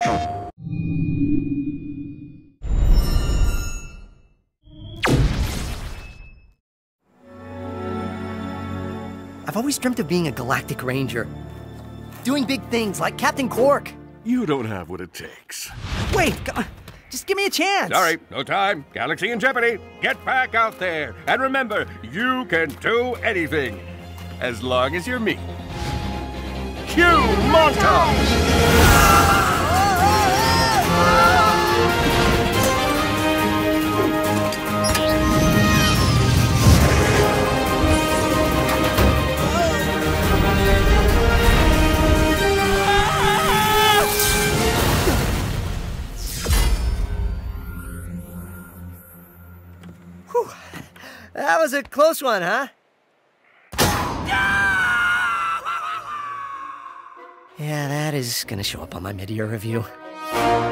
I've always dreamt of being a galactic ranger. Doing big things like Captain Quark. You don't have what it takes. Wait, just give me a chance. Sorry, no time. Galaxy in jeopardy. Get back out there. And remember, you can do anything. As long as you're me. Cue montage! That was a close one, huh? Yeah, that is gonna show up on my mid-year review.